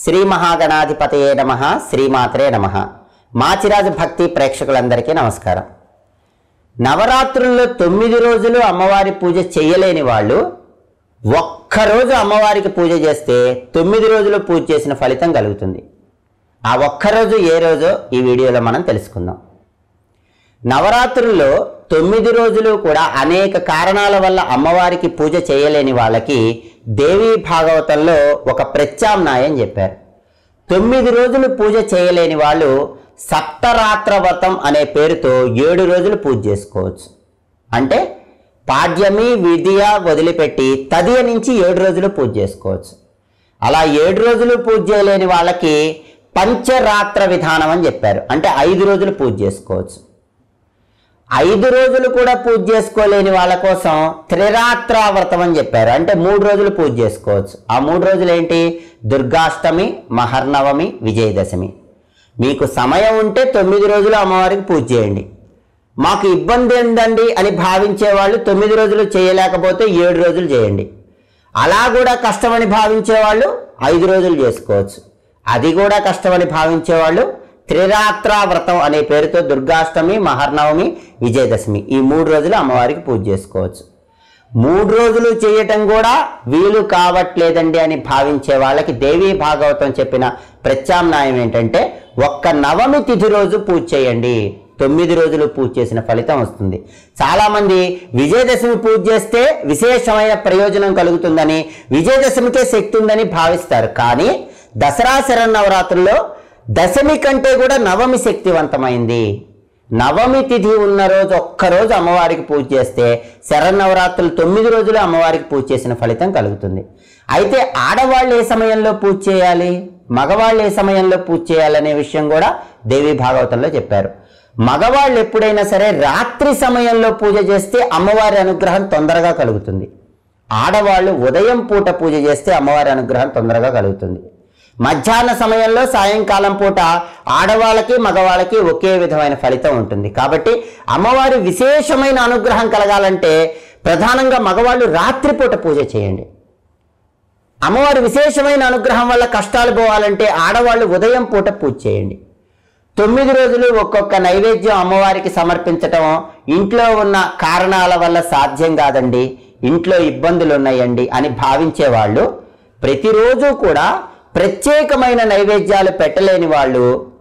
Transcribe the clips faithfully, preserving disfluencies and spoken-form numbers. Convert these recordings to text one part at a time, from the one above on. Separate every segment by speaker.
Speaker 1: శ్రీ మహాగణాధిపతయే నమః, శ్రీమాత్రే నమః. మాచిరాజు భక్తి ప్రేక్షకులందరికీ నమస్కారం. నవరాత్రుల్లో తొమ్మిది రోజులు అమ్మవారి పూజ చేయలేని వాళ్ళు ఒక్కరోజు అమ్మవారికి పూజ చేస్తే తొమ్మిది రోజులు పూజ చేసిన ఫలితం కలుగుతుంది. ఆ ఒక్కరోజు ఏ రోజో ఈ వీడియోలో మనం తెలుసుకుందాం. నవరాత్రుల్లో తొమ్మిది రోజులు కూడా అనేక కారణాల వల్ల అమ్మవారికి పూజ చేయలేని వాళ్ళకి దేవీ భాగవతంలో ఒక ప్రత్యామ్నాయం చెప్పారు. తొమ్మిది రోజులు పూజ చేయలేని వాళ్ళు సప్తరాత్ర వ్రతం అనే పేరుతో ఏడు రోజులు పూజ చేసుకోవచ్చు. అంటే పాడ్యమి విధియ వదిలిపెట్టి తదియ నుంచి ఏడు రోజులు పూజ చేసుకోవచ్చు. అలా ఏడు రోజులు పూజ చేయలేని వాళ్ళకి పంచరాత్ర విధానం అని చెప్పారు. అంటే ఐదు రోజులు పూజ చేసుకోవచ్చు. ఐదు రోజులు కూడా పూజ చేసుకోలేని వాళ్ళ కోసం త్రిరాత్ర వ్రతం అని చెప్పారు. అంటే మూడు రోజులు పూజ చేసుకోవచ్చు. ఆ మూడు రోజులు ఏంటి? దుర్గాష్టమి, మహర్నవమి, విజయదశమి. మీకు సమయం ఉంటే తొమ్మిది రోజులు అమ్మవారికి పూజ చేయండి. మాకు ఇబ్బంది ఏందండి అని భావించే వాళ్ళు తొమ్మిది రోజులు చేయలేకపోతే ఏడు రోజులు చేయండి. అలా కూడా కష్టమని భావించే వాళ్ళు ఐదు రోజులు చేసుకోవచ్చు. అది కూడా కష్టమని భావించే వాళ్ళు త్రిరాత్ర వ్రతం అనే పేరుతో దుర్గాష్టమి, మహర్నవమి, విజయదశమి ఈ మూడు రోజులు అమ్మవారికి పూజ చేసుకోవచ్చు. మూడు రోజులు చేయటం కూడా వీలు కావట్లేదండి అని భావించే వాళ్ళకి దేవీ భాగవతం చెప్పిన ప్రత్యామ్నాయం ఏంటంటే ఒక్క నవమి తిథి రోజు పూజ చేయండి. తొమ్మిది రోజులు పూజ చేసిన ఫలితం వస్తుంది. చాలామంది విజయదశమి పూజ చేస్తే విశేషమైన ప్రయోజనం కలుగుతుందని, విజయదశమికే శక్తి ఉందని భావిస్తారు. కానీ దసరా శరన్నవరాత్రుల్లో దశమి కంటే కూడా నవమి శక్తివంతమైంది. నవమి తిథి ఉన్న రోజు ఒక్కరోజు అమ్మవారికి పూజ చేస్తే శరన్నవరాత్రులు తొమ్మిది రోజులు అమ్మవారికి పూజ చేసిన ఫలితం కలుగుతుంది. అయితే ఆడవాళ్ళు ఏ సమయంలో పూజ చేయాలి, మగవాళ్ళు ఏ సమయంలో పూజ చేయాలనే విషయం కూడా దేవీ భాగవతంలో చెప్పారు. మగవాళ్ళు ఎప్పుడైనా సరే రాత్రి సమయంలో పూజ చేస్తే అమ్మవారి అనుగ్రహం తొందరగా కలుగుతుంది. ఆడవాళ్ళు ఉదయం పూట పూజ చేస్తే అమ్మవారి అనుగ్రహం తొందరగా కలుగుతుంది. మధ్యాహ్న సమయంలో, సాయంకాలం పూట ఆడవాళ్ళకి మగవాళ్ళకి ఒకే విధమైన ఫలితం ఉంటుంది. కాబట్టి అమ్మవారి విశేషమైన అనుగ్రహం కలగాలంటే ప్రధానంగా మగవాళ్ళు రాత్రిపూట పూజ చేయండి. అమ్మవారి విశేషమైన అనుగ్రహం వల్ల కష్టాలు పోవాలంటే ఆడవాళ్ళు ఉదయం పూట పూజ చేయండి. తొమ్మిది రోజులు ఒక్కొక్క నైవేద్యం అమ్మవారికి సమర్పించటం ఇంట్లో ఉన్న కారణాల వల్ల సాధ్యం కాదండి, ఇంట్లో ఇబ్బందులు ఉన్నాయండి అని భావించే వాళ్ళు ప్రతిరోజు కూడా ప్రత్యేకమైన నైవేద్యాలు పెట్టలేని వాళ్ళు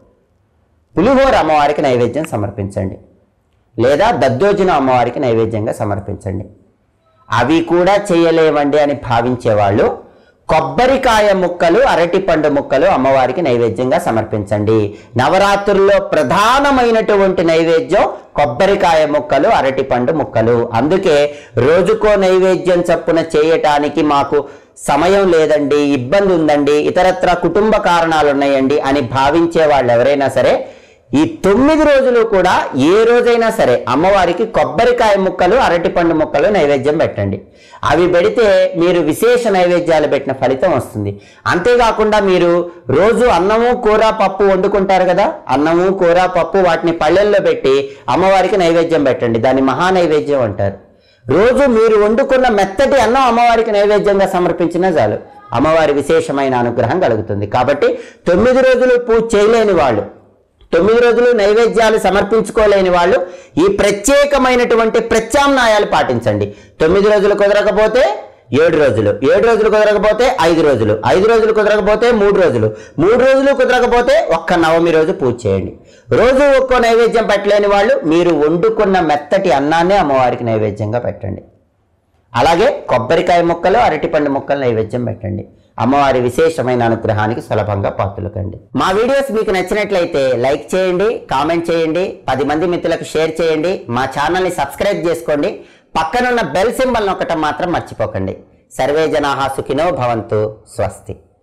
Speaker 1: పులిహోర అమ్మవారికి నైవేద్యం సమర్పించండి, లేదా దద్దోజనం అమ్మవారికి నైవేద్యంగా సమర్పించండి. అవి కూడా చేయలేవండి అని భావించేవాళ్ళు కొబ్బరికాయ ముక్కలు, అరటిపండు ముక్కలు అమ్మవారికి నైవేద్యంగా సమర్పించండి. నవరాత్రుల్లో ప్రధానమైనటువంటి నైవేద్యం కొబ్బరికాయ ముక్కలు, అరటిపండు ముక్కలు. అందుకే రోజుకో నైవేద్యం చప్పున చేయటానికి మాకు సమయం లేదండి, ఇబ్బంది ఉందండి, ఇతరత్ర కుటుంబ కారణాలు ఉన్నాయండి అని భావించే వాళ్ళు ఎవరైనా సరే ఈ తొమ్మిది రోజులు కూడా ఏ రోజైనా సరే అమ్మవారికి కొబ్బరికాయ ముక్కలు, అరటిపండు ముక్కలు నైవేద్యం పెట్టండి. అవి పెడితే మీరు విశేష నైవేద్యాలు పెట్టిన ఫలితం వస్తుంది. అంతేకాకుండా మీరు రోజు అన్నము, కూర, పప్పు వండుకుంటారు కదా, అన్నము, కూర, పప్పు వాటిని పళ్ళెల్లో పెట్టి అమ్మవారికి నైవేద్యం పెట్టండి. దాన్ని మహా నైవేద్యం అంటారు. రోజు మీరు వండుకున్న మెత్తటి అన్నం అమ్మవారికి నైవేద్యంగా సమర్పించినా చాలు, అమ్మవారి విశేషమైన అనుగ్రహం కలుగుతుంది. కాబట్టి తొమ్మిది రోజులు పూజ చేయలేని వాళ్ళు, తొమ్మిది రోజులు నైవేద్యాలు సమర్పించుకోలేని వాళ్ళు ఈ ప్రత్యేకమైనటువంటి ప్రత్యామ్నాయాలు పాటించండి. తొమ్మిది రోజులు కుదరకపోతే ఏడు రోజులు, ఏడు రోజులు కుదరకపోతే ఐదు రోజులు, ఐదు రోజులు కుదరకపోతే మూడు రోజులు, మూడు రోజులు కుదరకపోతే ఒక్క నవమి రోజు పూజ చేయండి. రోజు ఒక్కో నైవేద్యం పెట్టలేని వాళ్ళు మీరు వండుకున్న మెత్తటి అన్నాన్ని అమ్మవారికి నైవేద్యంగా పెట్టండి. అలాగే కొబ్బరికాయ ముక్కలు, అరటిపండు ముక్కలు నైవేద్యం పెట్టండి. అమ్మవారి విశేషమైన అనుగ్రహానికి సులభంగా పాత్రలు కండి. మా వీడియోస్ మీకు నచ్చినట్లయితే లైక్ చేయండి, కామెంట్ చేయండి, పది మంది మిత్రులకు షేర్ చేయండి. మా ఛానల్ని సబ్స్క్రైబ్ చేసుకోండి. పక్కనున్న బెల్ సింబల్ నొక్కటం మాత్రం మర్చిపోకండి. సర్వే జనాః సుఖినో భవంతు. స్వస్తి.